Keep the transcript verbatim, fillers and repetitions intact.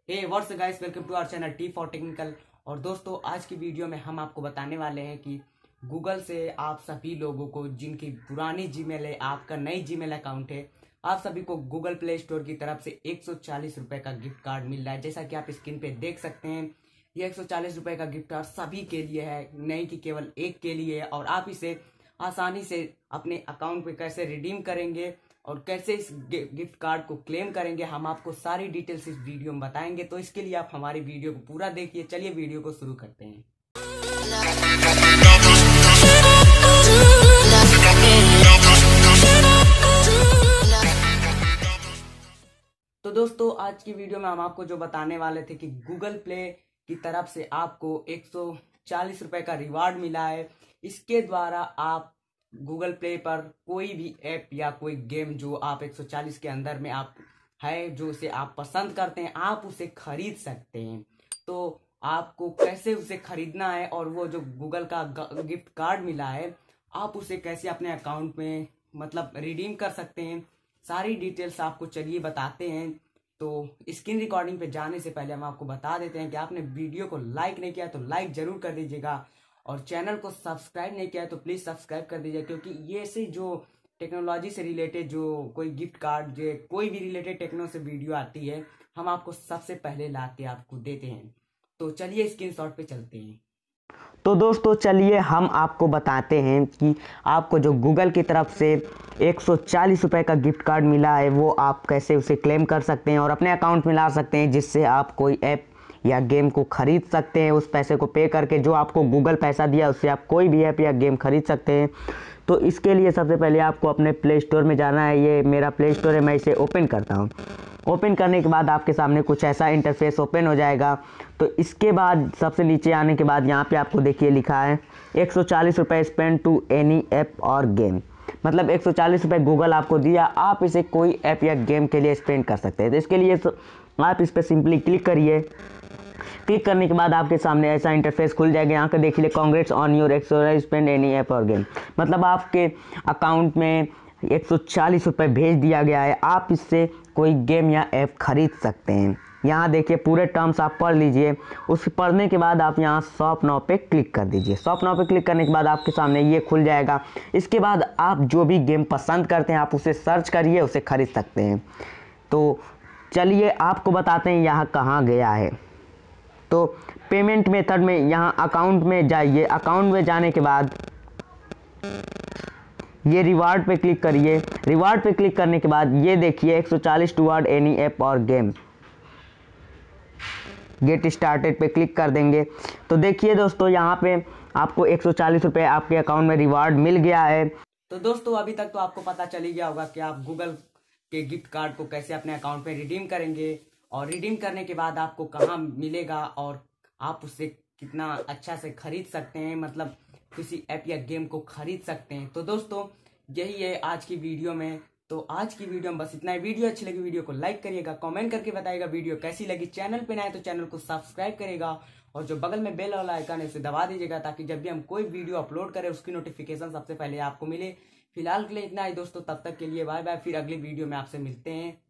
Hey what's guys, welcome to our channel T for technical. और दोस्तों, आज की वीडियो में हम आपको बताने वाले हैं कि गूगल से आप सभी लोगों को जिनकी पुरानी जीमेल है, आपका नई जीमेल अकाउंट है, आप सभी को गूगल प्ले स्टोर की तरफ से एक सौ चालीस रुपए का गिफ्ट कार्ड मिल रहा है। जैसा कि आप स्क्रीन पे देख सकते हैं, ये एक सौ चालीस रुपए का गिफ्ट कार्ड सभी के लिए है, नहीं कि केवल एक के लिए है। और आप इसे आसानी से अपने अकाउंट पे कैसे रिडीम करेंगे और कैसे इस गिफ्ट कार्ड को क्लेम करेंगे, हम आपको सारी डिटेल्स इस वीडियो में बताएंगे। तो इसके लिए आप हमारी वीडियो को पूरा देखिए। चलिए वीडियो को शुरू करते हैं। तो दोस्तों, आज की वीडियो में हम आपको जो बताने वाले थे कि गूगल प्ले की तरफ से आपको एक सौ चालीस रुपए का रिवार्ड मिला है। इसके द्वारा आप गूगल प्ले पर कोई भी ऐप या कोई गेम जो आप एक सौ चालीस के अंदर में आप है, जो उसे आप पसंद करते हैं, आप उसे खरीद सकते हैं। तो आपको कैसे उसे खरीदना है और वो जो गूगल का गिफ्ट कार्ड मिला है, आप उसे कैसे अपने अकाउंट में मतलब रिडीम कर सकते हैं, सारी डिटेल्स आपको चलिए बताते हैं। तो स्क्रीन रिकॉर्डिंग पे जाने से पहले हम आपको बता देते हैं कि आपने वीडियो को लाइक नहीं किया तो लाइक जरूर कर दीजिएगा, और चैनल को सब्सक्राइब नहीं किया है तो प्लीज सब्सक्राइब कर दीजिए, क्योंकि ये से जो टेक्नोलॉजी से रिलेटेड जो कोई गिफ्ट कार्ड जो कोई भी रिलेटेड टेक्नो से वीडियो आती है, हम आपको सबसे पहले ला के आपको देते हैं। तो चलिए स्क्रीनशॉट पे चलते हैं। तो दोस्तों चलिए हम आपको बताते हैं कि आपको जो गूगल की तरफ से एक सौ चालीस रुपए का गिफ्ट कार्ड मिला है, वो आप कैसे उसे क्लेम कर सकते हैं और अपने अकाउंट में ला सकते हैं, जिससे आप कोई ऐप या गेम को खरीद सकते हैं। उस पैसे को पे करके जो आपको गूगल पैसा दिया, उससे आप कोई भी ऐप या गेम खरीद सकते हैं। तो इसके लिए सबसे पहले आपको अपने प्ले स्टोर में जाना है। ये मेरा प्ले स्टोर है, मैं इसे ओपन करता हूँ। ओपन करने के बाद आपके सामने कुछ ऐसा इंटरफेस ओपन हो जाएगा। तो इसके बाद सबसे नीचे आने के बाद यहाँ पे आपको देखिए लिखा है एक सौ चालीस रुपये spend to any app or game, मतलब एक सौ चालीस रुपये गूगल आपको दिया, आप इसे कोई ऐप या गेम के लिए स्पेंड कर सकते हैं। तो इसके लिए आप इस पर सिंपली क्लिक करिए। क्लिक करने के बाद आपके सामने ऐसा इंटरफेस खुल जाएगा। यहाँ पे देखिए कांग्रेट्स ऑन योर एक सौ spend any app or game, मतलब आपके अकाउंट में एक सौ चालीस रुपये भेज दिया गया है, आप इससे कोई गेम या ऐप खरीद सकते हैं। यहाँ देखिए पूरे टर्म्स आप पढ़ लीजिए। उस पढ़ने के बाद आप यहाँ शॉप नाउ पे क्लिक कर दीजिए। शॉप नाउ पे क्लिक करने के बाद आपके सामने ये खुल जाएगा। इसके बाद आप जो भी गेम पसंद करते हैं, आप उसे सर्च करिए, उसे खरीद सकते हैं। तो चलिए आपको बताते हैं यहाँ कहाँ गया है। तो पेमेंट मेथड में यहाँ अकाउंट में जाइए। अकाउंट में जाने के बाद ये रिवार्ड पे क्लिक करिए। रिवार्ड पे क्लिक करने के बाद ये देखिए एक सौ चालीस toward any app or game, get started पे क्लिक कर देंगे। तो देखिए दोस्तों, यहाँ पे आपको एक सौ चालीस रुपये आपके अकाउंट में रिवार्ड मिल गया है। तो दोस्तों, अभी तक तो आपको पता चल ही गया होगा कि आप गूगल के गिफ्ट कार्ड को कैसे अपने अकाउंट में रिडीम करेंगे, और रिडीम करने के बाद आपको कहाँ मिलेगा और आप उससे कितना अच्छा से खरीद सकते हैं, मतलब किसी ऐप या गेम को खरीद सकते हैं। तो दोस्तों, यही है आज की वीडियो में। तो आज की वीडियो में बस इतना है। वीडियो अच्छी लगी वीडियो को लाइक करिएगा, कमेंट करके बताइएगा वीडियो कैसी लगी। चैनल पे नए तो चैनल को सब्सक्राइब करेगा, और जो बगल में बेल वाला आइकन है उसे दबा दीजिएगा, ताकि जब भी हम कोई वीडियो अपलोड करें उसकी नोटिफिकेशन सबसे पहले आपको मिले। फिलहाल के लिए इतना ही दोस्तों, तब तक के लिए बाय बाय। फिर अगली वीडियो में आपसे मिलते हैं।